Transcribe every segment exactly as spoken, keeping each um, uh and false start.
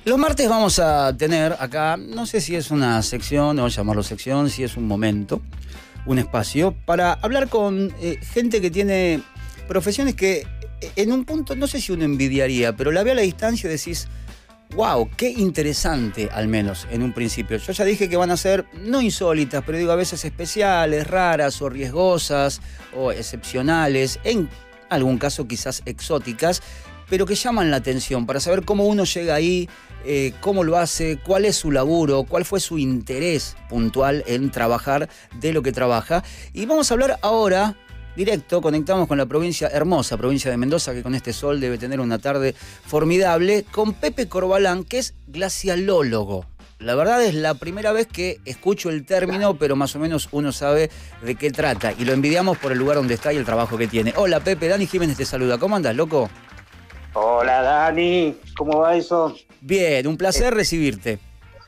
Los martes vamos a tener acá, no sé si es una sección, o llamarlo sección, si es un momento, un espacio, para hablar con eh, gente que tiene profesiones que en un punto, no sé si uno envidiaría, pero la ve a la distancia y decís, wow, qué interesante, al menos en un principio. Yo ya dije que van a ser, no insólitas, pero digo a veces especiales, raras o riesgosas o excepcionales, en algún caso quizás exóticas, pero que llaman la atención para saber cómo uno llega ahí, eh, cómo lo hace, cuál es su laburo, cuál fue su interés puntual en trabajar de lo que trabaja. Y vamos a hablar ahora, directo, conectamos con la provincia hermosa, provincia de Mendoza, que con este sol debe tener una tarde formidable, con Pepe Corbalán, que es glacialólogo. La verdad es la primera vez que escucho el término, pero más o menos uno sabe de qué trata. Y lo envidiamos por el lugar donde está y el trabajo que tiene. Hola Pepe, Dani Jiménez te saluda. ¿Cómo andas, loco? Hola Dani, ¿cómo va eso? Bien, un placer eh, recibirte.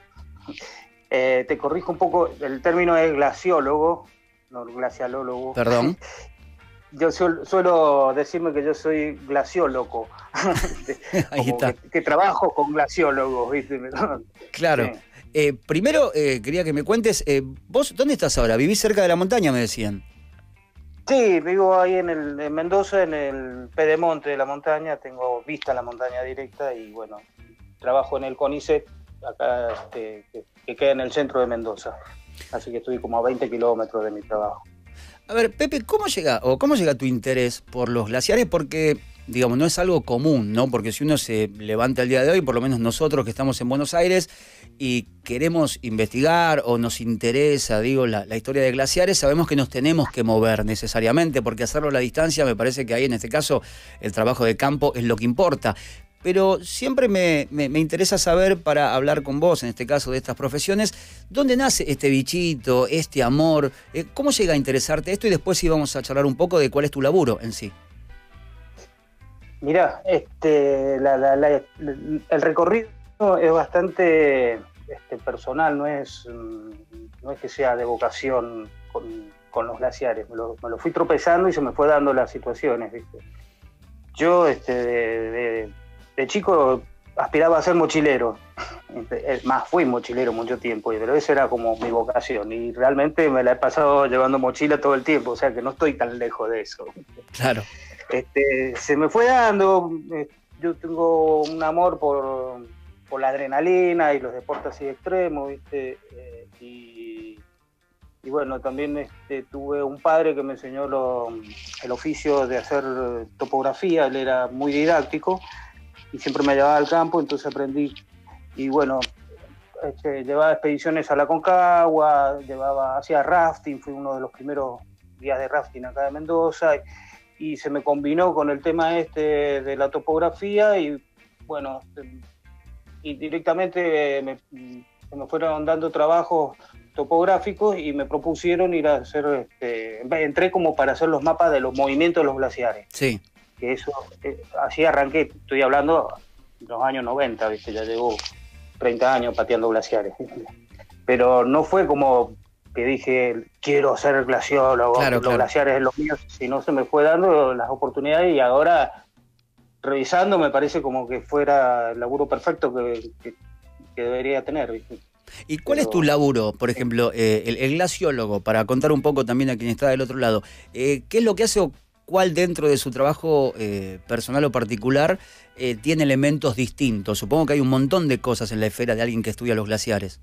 Eh, te corrijo un poco, el término es glaciólogo, no glacialólogo. Perdón. Yo suelo, suelo decirme que yo soy glaciólogo. Ahí está. Que, que trabajo con glaciólogos, ¿viste? Claro. Sí. Eh, primero, eh, quería que me cuentes, eh, ¿vos dónde estás ahora? ¿Vivís cerca de la montaña, me decían? Sí, vivo ahí en, el, en Mendoza, en el pedemonte de la montaña, tengo vista a la montaña directa y bueno, trabajo en el CONICET, acá este, que, que queda en el centro de Mendoza, así que estoy como a veinte kilómetros de mi trabajo. A ver, Pepe, ¿cómo llega o cómo llega tu interés por los glaciares? Porque, digamos, no es algo común, ¿no? Porque si uno se levanta el día de hoy, por lo menos nosotros que estamos en Buenos Aires y queremos investigar o nos interesa, digo, la, la historia de glaciares, sabemos que nos tenemos que mover necesariamente, porque hacerlo a la distancia me parece que ahí en este caso el trabajo de campo es lo que importa. Pero siempre me, me, me interesa saber, para hablar con vos, en este caso de estas profesiones, ¿dónde nace este bichito, este amor? Eh, ¿Cómo llega a interesarte esto? Y después sí vamos a charlar un poco de cuál es tu laburo en sí. Mirá, este, la, la, la, el recorrido es bastante este, personal, no es, no es que sea de vocación con, con los glaciares. Me lo, me lo fui tropezando y se me fue dando las situaciones, ¿viste? Yo, este, de, de De chico aspiraba a ser mochilero, más fui mochilero mucho tiempo, pero esa era como mi vocación y realmente me la he pasado llevando mochila todo el tiempo, o sea que no estoy tan lejos de eso. Claro. Este, se me fue dando, yo tengo un amor por, por la adrenalina y los deportes así extremos, ¿viste? Y, y bueno, también este, tuve un padre que me enseñó lo, el oficio de hacer topografía, él era muy didáctico, y siempre me llevaba al campo, entonces aprendí. Y bueno, este, llevaba expediciones a la Concagua, llevaba, hacía rafting, fui uno de los primeros días de rafting acá de Mendoza, y, y se me combinó con el tema este de la topografía, y bueno, y directamente me, me fueron dando trabajos topográficos y me propusieron ir a hacer, este, entré como para hacer los mapas de los movimientos de los glaciares. Sí. Que eso, eh, así arranqué, estoy hablando de los años noventa, ¿viste? Ya llevo treinta años pateando glaciares. Pero no fue como que dije, quiero ser glaciólogo, claro, los claro. glaciares es lo mío, sino se me fue dando las oportunidades y ahora, revisando, me parece como que fuera el laburo perfecto que, que, que debería tener, ¿viste? ¿Y cuál Pero, es tu laburo, por ejemplo, eh, el, el glaciólogo, para contar un poco también a quien está del otro lado? Eh, ¿Qué es lo que hace o cuál dentro de su trabajo eh, personal o particular eh, tiene elementos distintos? Supongo que hay un montón de cosas en la esfera de alguien que estudia los glaciares.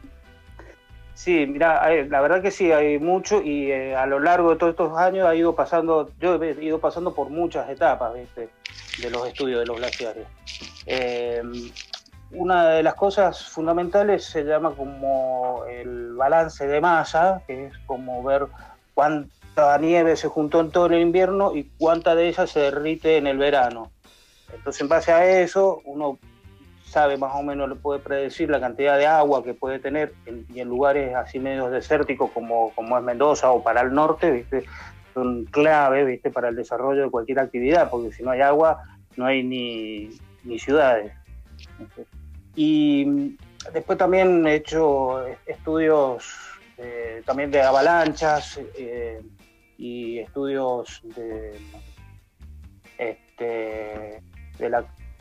Sí, mira, la verdad que sí, hay mucho y eh, a lo largo de todos estos años ha ido pasando, yo he ido pasando por muchas etapas, ¿viste? De los estudios de los glaciares. Eh, una de las cosas fundamentales se llama como el balance de masa, que es como ver cuánta nieve se juntó en todo el invierno y cuánta de ella se derrite en el verano. Entonces, en base a eso, uno sabe más o menos, le puede predecir la cantidad de agua que puede tener en, y en lugares así medios desérticos como, como es Mendoza o para el norte, ¿viste? Son clave, ¿viste? Para el desarrollo de cualquier actividad, porque si no hay agua no hay ni, ni ciudades, ¿viste? Y después también he hecho estudios eh, también de avalanchas eh, y estudios de, este, de la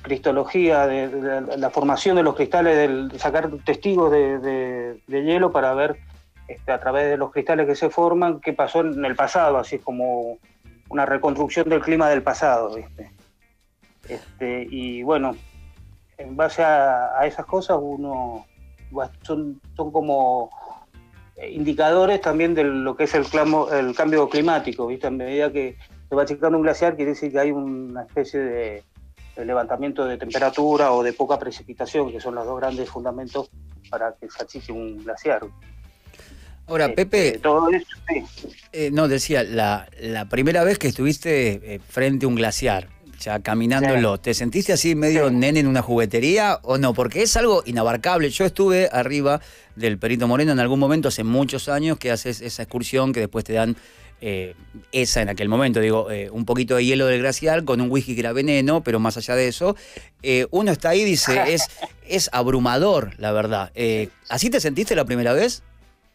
cristología, de, de, de la formación de los cristales, de sacar testigos de, de, de hielo para ver este, a través de los cristales que se forman qué pasó en el pasado, así como una reconstrucción del clima del pasado, ¿viste? Este, y bueno, en base a, a esas cosas uno son, son como indicadores también de lo que es el, clamo, el cambio climático, ¿viste? A medida que se va achicando un glaciar quiere decir que hay una especie de el levantamiento de temperatura o de poca precipitación, que son los dos grandes fundamentos para que se achique un glaciar. Ahora, eh, Pepe, eh, todo eso, sí. eh, no, decía, la, la primera vez que estuviste eh, frente a un glaciar, ya caminándolo, sí. ¿Te sentiste así medio sí. nene en una juguetería o no? Porque es algo inabarcable. Yo estuve arriba del Perito Moreno en algún momento, hace muchos años, que haces esa excursión que después te dan Eh, esa en aquel momento, digo, eh, un poquito de hielo del glaciar con un whisky que era veneno, pero más allá de eso, eh, uno está ahí y dice, es, es abrumador, la verdad. Eh, ¿Así te sentiste la primera vez?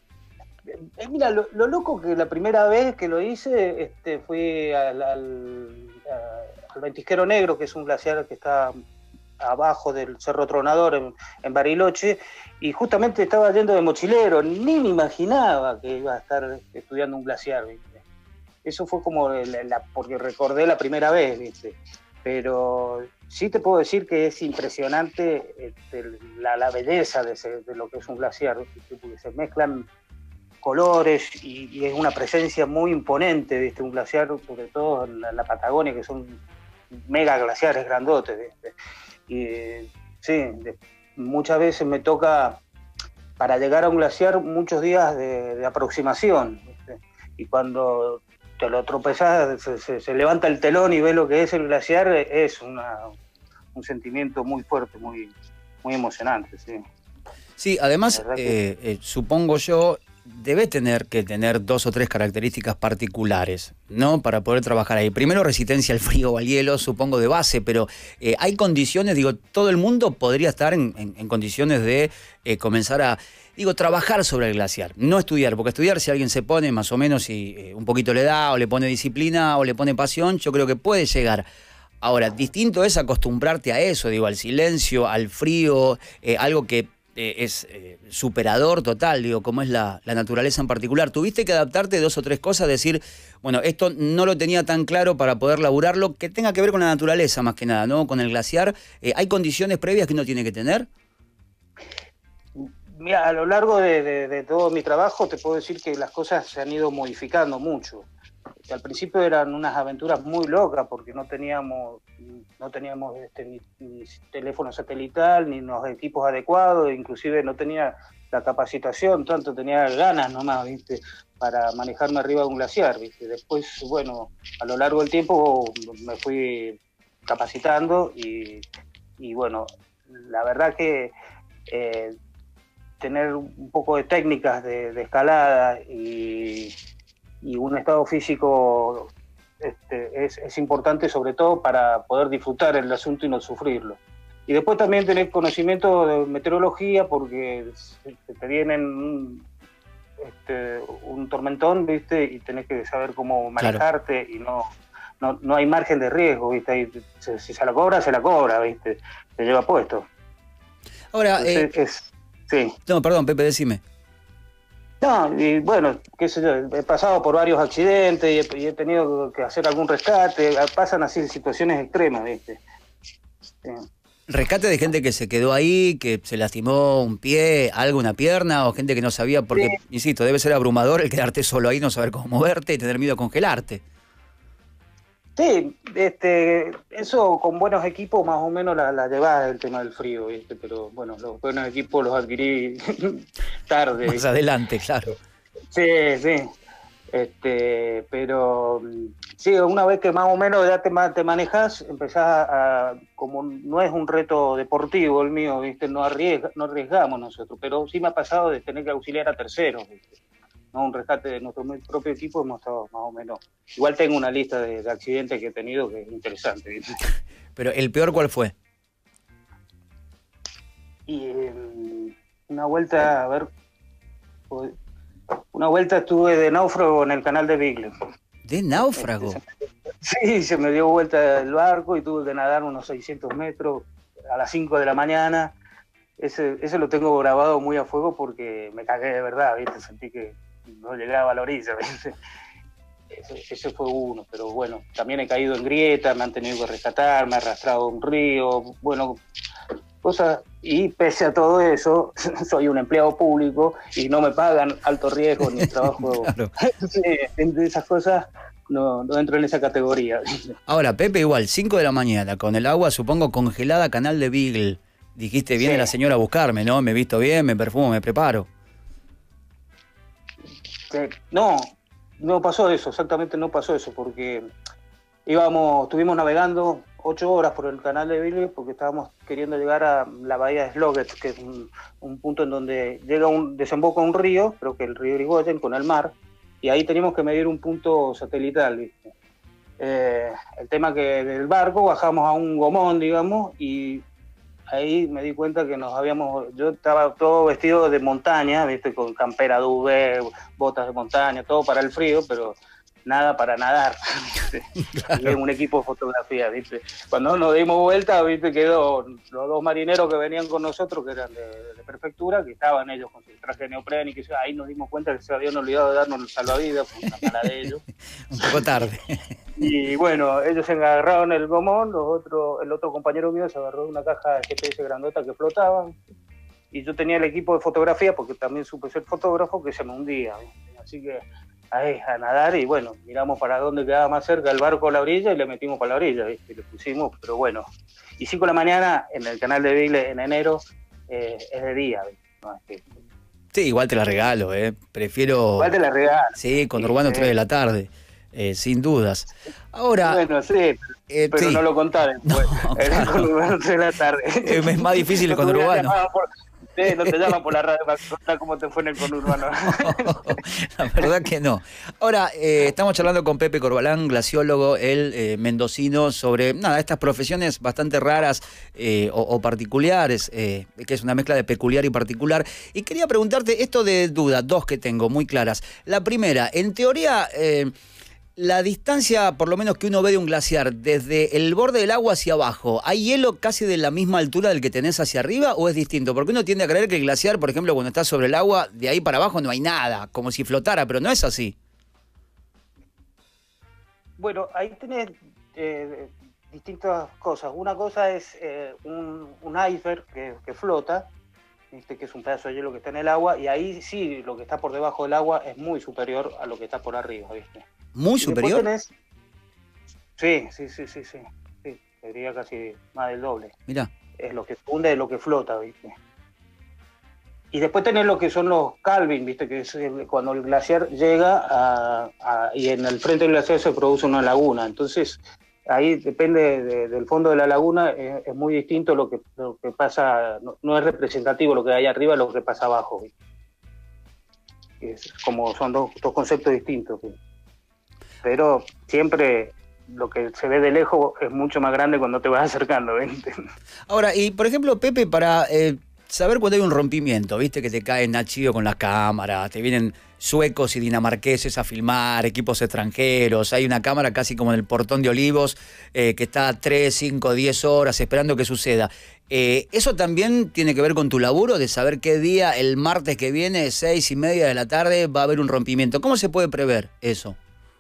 Eh, mira, lo, lo loco que la primera vez que lo hice, este, fui al, al, al Ventisquero Negro, que es un glaciar que está abajo del Cerro Tronador en, en Bariloche, y justamente estaba yendo de mochilero, ni me imaginaba que iba a estar estudiando un glaciar, ¿viste? Eso fue como, la, la, porque recordé la primera vez, ¿viste? Pero sí te puedo decir que es impresionante este, la, la belleza de, ese, de lo que es un glaciar, ¿viste? Porque se mezclan colores y, y es una presencia muy imponente, ¿viste? Un glaciar, sobre todo en la, la Patagonia, que son mega glaciares grandotes, ¿viste? Y sí, de, muchas veces me toca, para llegar a un glaciar, muchos días de, de aproximación, ¿viste? Y cuando te lo tropezás, se, se, se levanta el telón y ves lo que es el glaciar, es una, un sentimiento muy fuerte, muy, muy emocionante, sí. Sí, además, que... eh, eh, supongo yo, debe tener que tener dos o tres características particulares, ¿no? Para poder trabajar ahí. Primero, resistencia al frío o al hielo, supongo de base, pero eh, hay condiciones, digo, todo el mundo podría estar en, en, en condiciones de eh, comenzar a, digo, trabajar sobre el glaciar, no estudiar, porque estudiar, si alguien se pone más o menos y eh, un poquito le da, o le pone disciplina, o le pone pasión, yo creo que puede llegar. Ahora, distinto es acostumbrarte a eso, digo, al silencio, al frío, eh, algo que Eh, es eh, superador total, digo, como es la, la naturaleza en particular. ¿Tuviste que adaptarte dos o tres cosas? Decir, bueno, esto no lo tenía tan claro para poder laburarlo, que tenga que ver con la naturaleza más que nada, ¿no? Con el glaciar. Eh, ¿Hay condiciones previas que uno tiene que tener? Mira, a lo largo de, de, de todo mi trabajo te puedo decir que las cosas se han ido modificando mucho. Al principio eran unas aventuras muy locas porque no teníamos no teníamos este, ni, ni teléfono satelital ni los equipos adecuados, inclusive no tenía la capacitación, tanto tenía ganas nomás, ¿viste? Para manejarme arriba de un glaciar, ¿viste? Después, bueno, a lo largo del tiempo me fui capacitando y, y bueno, la verdad que eh, tener un poco de técnicas de, de escalada y y un estado físico este, es, es importante, sobre todo para poder disfrutar el asunto y no sufrirlo. Y después también tener conocimiento de meteorología, porque te vienen un, este, un tormentón, ¿viste? Y tenés que saber cómo manejarte, claro. Y no, no, no hay margen de riesgo, ¿viste? Y se, si se la cobra, se la cobra, ¿viste? Se lleva puesto. Ahora, Entonces, eh, es, sí. No, perdón, Pepe, decime. No, y bueno, qué sé yo, he pasado por varios accidentes y he, y he tenido que hacer algún rescate, pasan así situaciones extremas, ¿viste? Sí. ¿Rescate de gente que se quedó ahí, que se lastimó un pie, algo, una pierna, o gente que no sabía? Porque, sí. Insisto, debe ser abrumador el quedarte solo ahí, no saber cómo moverte y tener miedo a congelarte. Sí, este, eso con buenos equipos más o menos la, la llevaba el tema del frío, ¿viste? Pero bueno, los buenos equipos los adquirí tarde. Más ¿viste? adelante, claro. Sí, sí. Este, pero sí, una vez que más o menos ya te, te manejas, empezás a, a, como no es un reto deportivo el mío, ¿viste? No, arriesga, no arriesgamos nosotros, pero sí me ha pasado de tener que auxiliar a terceros, ¿viste? No, un rescate de nuestro propio equipo hemos estado más o menos. Igual tengo una lista de, de accidentes que he tenido que es interesante, ¿viste? Pero ¿el peor cuál fue? Y eh, una vuelta, a ver, una vuelta estuve de náufrago en el canal de Beagle. ¿De náufrago? Sí, se me dio vuelta el barco y tuve que nadar unos seiscientos metros a las cinco de la mañana. Ese, ese lo tengo grabado muy a fuego porque me cagué de verdad, ¿viste? Sentí que no llegaba a la orilla, ¿viste? Ese, ese fue uno, pero bueno, también he caído en grietas, me han tenido que rescatar, me he arrastrado a un río, bueno, cosas, y pese a todo eso, soy un empleado público y no me pagan alto riesgo ni trabajo. Claro. Sí, entre esas cosas no, no entro en esa categoría. Ahora, Pepe, igual, cinco de la mañana, con el agua, supongo, congelada, Canal de Beagle. Dijiste, viene sí. la señora a buscarme, ¿no? Me visto bien, me perfumo, me preparo. No, no pasó eso, exactamente no pasó eso, porque íbamos, estuvimos navegando ocho horas por el canal de Beagle porque estábamos queriendo llegar a la bahía de Sloggett, que es un, un punto en donde llega un, desemboca un río, creo que el río Irigoyen, con el mar, y ahí teníamos que medir un punto satelital, ¿viste? Eh, el tema que del barco bajamos a un gomón, digamos, y ahí me di cuenta que nos habíamos, yo estaba todo vestido de montaña, ¿viste? Con campera duvet, botas de montaña, todo para el frío, pero nada para nadar, ¿viste? Claro. Y un equipo de fotografía, ¿viste? Cuando nos dimos vuelta, ¿viste? Quedó los dos marineros que venían con nosotros, que eran de, de prefectura, que estaban ellos con su traje de neopren y que ahí nos dimos cuenta que se habían olvidado de darnos el salvavidas, fue una mala de ellos. Un poco tarde. Y bueno, ellos se agarraron el gomón, los otros, el otro compañero mío se agarró de una caja de G P S grandota que flotaba, y yo tenía el equipo de fotografía, porque también supe ser fotógrafo, que se me hundía, ¿viste? Así que ahí a nadar y bueno, miramos para dónde quedaba más cerca el barco a la orilla y le metimos para la orilla, ¿viste? Y le pusimos, pero bueno. Y cinco de la mañana en el canal de Beagle en enero eh, es de día, ¿viste? No, es que... Sí, igual te la regalo, ¿eh? Prefiero... Igual te la regalo. Sí, con Urbano tres de la tarde, eh, sin dudas. Ahora... Bueno, sí, eh, pero sí. No lo contá después. No, claro. Con Urbano tres de la tarde. Es más difícil con Urbano. Sí, no te llaman por la radio para contar cómo te fue en el conurbano. No, la verdad que no. Ahora, eh, estamos charlando con Pepe Corbalán, glaciólogo, él eh, mendocino, sobre nada, estas profesiones bastante raras eh, o, o particulares, eh, que es una mezcla de peculiar y particular. Y quería preguntarte esto de dudas, dos que tengo muy claras. La primera, en teoría... Eh, la distancia, por lo menos que uno ve de un glaciar, desde el borde del agua hacia abajo, ¿hay hielo casi de la misma altura del que tenés hacia arriba o es distinto? Porque uno tiende a creer que el glaciar, por ejemplo, cuando está sobre el agua, de ahí para abajo no hay nada, como si flotara, pero no es así. Bueno, ahí tenés eh, distintas cosas. Una cosa es eh, un, un iceberg que, que flota, ¿viste? Que es un pedazo de hielo que está en el agua, y ahí sí, lo que está por debajo del agua es muy superior a lo que está por arriba, ¿viste? ¿Muy superior? Tenés... Sí, sí, sí, sí, sí, sí, sería casi más del doble. Mirá. Es lo que funde, es lo que flota, ¿viste? Y después tenés lo que son los calving, ¿viste? Que es el, cuando el glaciar llega a, a, y en el frente del glaciar se produce una laguna. Entonces, ahí depende de, del fondo de la laguna, es, es muy distinto lo que, lo que pasa, no, no es representativo lo que hay arriba, lo que pasa abajo, ¿viste? Es como son dos, dos conceptos distintos, ¿viste? Pero siempre lo que se ve de lejos es mucho más grande cuando te vas acercando, ¿viste? Ahora, y por ejemplo, Pepe, para eh, saber cuando hay un rompimiento, ¿viste? Que te cae Nachío con las cámaras, te vienen suecos y dinamarqueses a filmar, equipos extranjeros, hay una cámara casi como en el Portón de Olivos eh, que está tres, cinco, diez horas esperando que suceda. Eh, ¿Eso también tiene que ver con tu laburo de saber qué día, el martes que viene, seis y media de la tarde, va a haber un rompimiento? ¿Cómo se puede prever eso?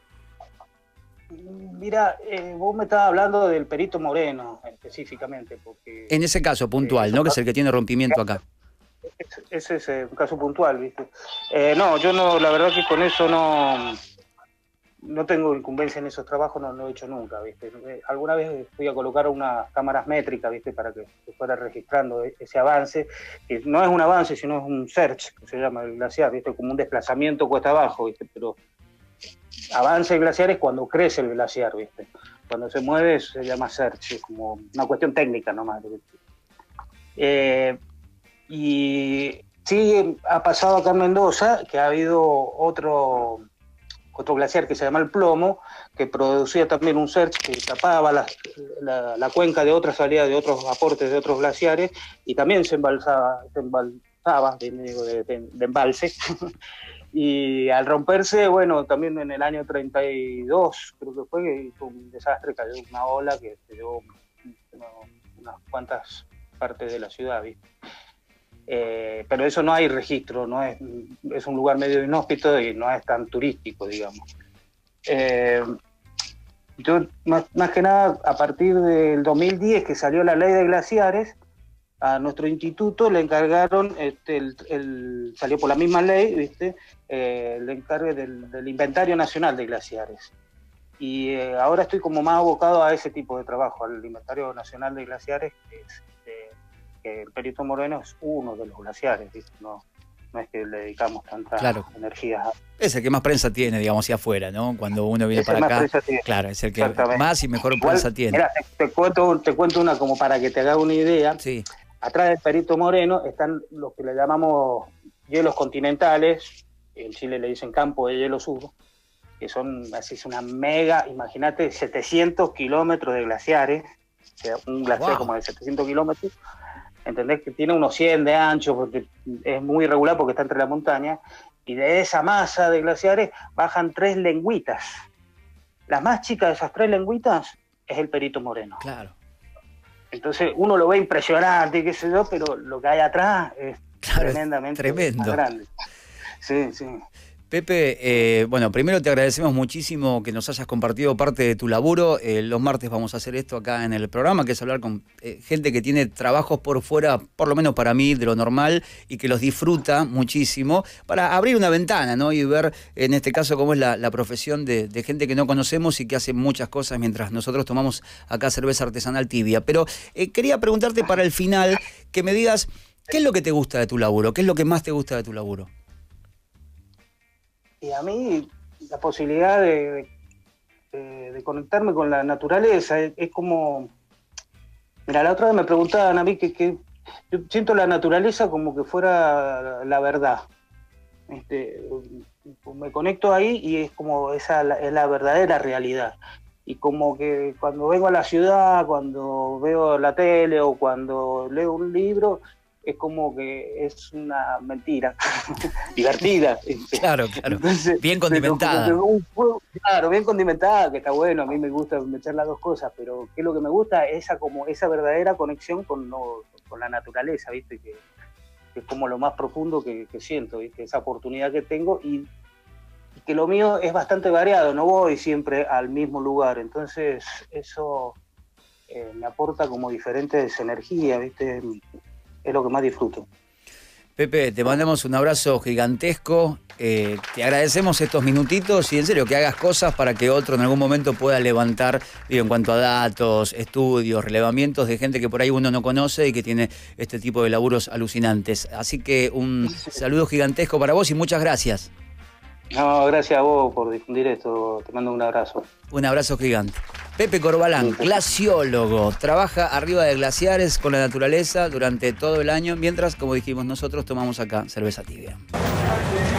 Mira, eh, vos me estabas hablando del Perito Moreno específicamente. Porque en ese caso puntual, eh, ¿no? Que es el que tiene rompimiento acá. Ese es un caso puntual, ¿viste? Eh, no, yo no, la verdad que con eso no, no tengo incumbencia en esos trabajos, no lo he hecho nunca, ¿viste? Alguna vez fui a colocar unas cámaras métricas, ¿viste? Para que se fuera registrando ese avance, que no es un avance, sino es un search, que se llama el glaciar, ¿viste? Como un desplazamiento cuesta abajo, ¿viste? Pero avance el glaciar es cuando crece el glaciar, ¿viste? Cuando se mueve se llama search, es como una cuestión técnica nomás, ¿viste? Eh, y sí ha pasado acá en Mendoza que ha habido otro, otro glaciar que se llama el Plomo, que producía también un search que tapaba la, la, la cuenca de otras salidas de otros aportes de otros glaciares y también se embalsaba, se embalsaba de, de, de, de embalse. Y al romperse, bueno, también en el año treinta y dos, creo que fue, que fue un desastre, cayó una ola que se llevó unas cuantas partes de la ciudad, ¿viste? Eh, pero eso no hay registro, no es, es un lugar medio inhóspito y no es tan turístico, digamos. Eh, yo, más, más que nada, a partir del dos mil diez, que salió la ley de glaciares, a nuestro instituto le encargaron, este, el, el, salió por la misma ley, ¿viste? Eh, el encargue del, del Inventario Nacional de Glaciares. Y eh, ahora estoy como más abocado a ese tipo de trabajo, al Inventario Nacional de Glaciares, que es, eh, que el Perito Moreno es uno de los glaciares, ¿viste? No, no es que le dedicamos tanta claro. energía. Es el que más prensa tiene, digamos, hacia afuera, ¿no? Cuando uno viene es para acá, claro, es el que más y mejor Igual, prensa tiene. Mira, te, te, cuento, te cuento una como para que te hagas una idea. Sí. Atrás del Perito Moreno están los que le llamamos hielos continentales, en Chile le dicen campo de hielo sur, que son, así es una mega, imagínate, setecientos kilómetros de glaciares, o sea, un glaciar wow. como de setecientos kilómetros, ¿entendés? Que tiene unos cien de ancho, porque es muy irregular porque está entre las montañas, y de esa masa de glaciares bajan tres lengüitas. La más chica de esas tres lengüitas es el Perito Moreno. Claro. Entonces uno lo ve impresionante, qué sé yo, pero lo que hay atrás es claro, tremendamente es tremendo. Más grande. Sí, sí. Pepe, eh, bueno, primero te agradecemos muchísimo que nos hayas compartido parte de tu laburo. Eh, los martes vamos a hacer esto acá en el programa, que es hablar con eh, gente que tiene trabajos por fuera, por lo menos para mí, de lo normal, y que los disfruta muchísimo, para abrir una ventana, ¿no? Y ver, en este caso, cómo es la, la profesión de, de gente que no conocemos y que hace muchas cosas mientras nosotros tomamos acá cerveza artesanal tibia. Pero eh, quería preguntarte para el final, que me digas, ¿qué es lo que te gusta de tu laburo? ¿Qué es lo que más te gusta de tu laburo? Y a mí la posibilidad de, de, de conectarme con la naturaleza es, es como... Mira, la otra vez me preguntaban a mí que, que yo siento la naturaleza como que fuera la verdad. Este, me conecto ahí y es como esa es la verdadera realidad. Y como que cuando vengo a la ciudad, cuando veo la tele o cuando leo un libro... es como que es una mentira divertida. Claro, claro. Entonces, bien condimentada. Un juego, claro, bien condimentada, que está bueno. A mí me gusta meter las dos cosas, pero ¿qué es lo que me gusta? Esa, como, esa verdadera conexión con, lo, con la naturaleza, ¿viste? Que, que es como lo más profundo que, que siento, ¿viste? Esa oportunidad que tengo y, y que lo mío es bastante variado. No voy siempre al mismo lugar. Entonces, eso eh, me aporta como diferentes energías, ¿viste? Es lo que más disfruto. Pepe, te mandamos un abrazo gigantesco, eh, te agradecemos estos minutitos y en serio que hagas cosas para que otro en algún momento pueda levantar, digo, en cuanto a datos, estudios, relevamientos de gente que por ahí uno no conoce y que tiene este tipo de laburos alucinantes. Así que un saludo gigantesco para vos y muchas gracias. No, gracias a vos por difundir esto, te mando un abrazo. Un abrazo gigante. Pepe Corbalán, glaciólogo, trabaja arriba de glaciares con la naturaleza durante todo el año, mientras, como dijimos nosotros, tomamos acá cerveza tibia.